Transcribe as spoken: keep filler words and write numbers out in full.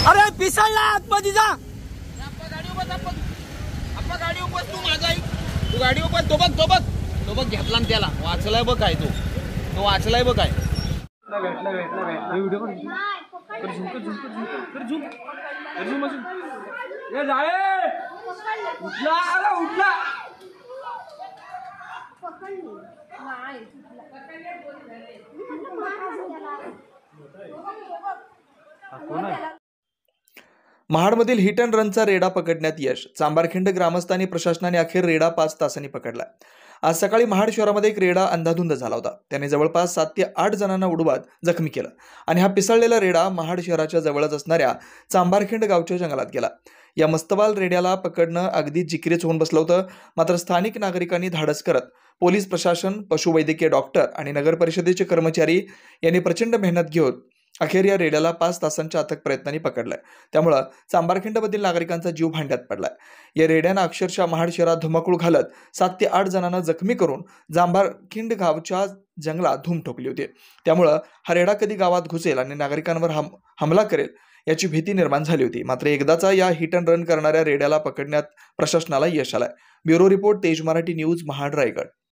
अरे पिसळला आतमध्ये जा. गाडी उभा आपण गाडी उभा तू माझा तू गाडी उभा तो बघ तो बघ तो बघ घेतला ना त्याला वाचलाय बघ काय तो तो वाचलाय बघ काय महाडमधील हिट अँड रनचा रेडा पकडण्यात यश. चांभारखिंड ग्रामस्थांनी प्रशासनाने अखेर रेडा पाच तासांनी पकडला. आज सकाळी महाड शहरामध्ये एक रेडा अंधाधुंद झाला होता. त्याने जवळपास सात ते आठ जणांना उडवत जखमी केलं आणि हा पिसळलेला रेडा महाड शहराच्या जवळच असणाऱ्या चांभारखिंड गावच्या जंगलात गेला. या मस्तबाल रेड्याला पकडणं अगदी जिकिरीच होऊन बसलं होतं. मात्र स्थानिक नागरिकांनी धाडस करत पोलीस प्रशासन, पशुवैद्यकीय डॉक्टर आणि नगर परिषदेचे कर्मचारी यांनी प्रचंड मेहनत घेऊन अखेर या रेड्याला पाच तासांच्या अथक प्रयत्नांनी पकडलाय. त्यामुळं चांभारखिंडमधील नागरिकांचा जीव भांड्यात पडलाय. या रेड्यानं अक्षरशः महाड शहरात धुमाकूळ घालत सात ते आठ जणांना जखमी करून चांभारखिंड गावच्या जंगलात धूम ठोकली होती. त्यामुळं हा रेडा कधी गावात घुसेल आणि नागरिकांवर हम हमला करेल याची भीती निर्माण झाली होती. मात्र एकदाचा या हिट अँड रन करणाऱ्या रेड्याला पकडण्यात प्रशासनाला यश आलंय. ब्युरो रिपोर्ट, तेज मराठी न्यूज, महाड, रायगड.